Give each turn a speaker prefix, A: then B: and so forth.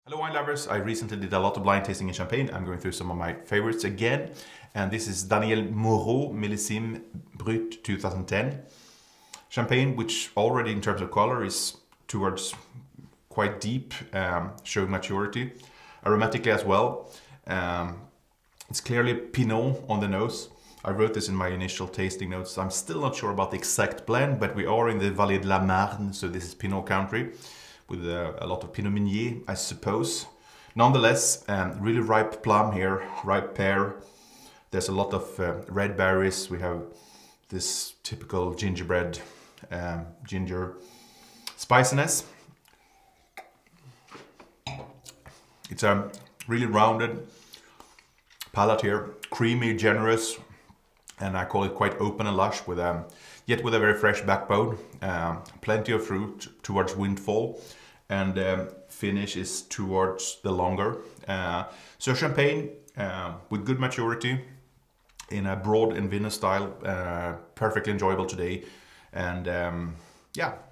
A: Hello wine lovers, I recently did a lot of blind tasting in Champagne. I'm going through some of my favorites again. And this is Daniel Moreau Millésime Brut 2010. Champagne, which already in terms of color is towards quite deep, showing maturity. Aromatically as well. It's clearly Pinot on the nose. I wrote this in my initial tasting notes. I'm still not sure about the exact blend, but we are in the Vallée de la Marne, so this is Pinot country, with a lot of Pinot Meunier, I suppose. Nonetheless, really ripe plum here, ripe pear. There's a lot of red berries. We have this typical gingerbread, ginger spiciness. It's a really rounded palate here, creamy, generous, and I call it quite open and lush, with yet with a very fresh backbone. Plenty of fruit towards windfall, and finish is towards the longer. So Champagne with good maturity in a broad and vinous style, perfectly enjoyable today, and yeah,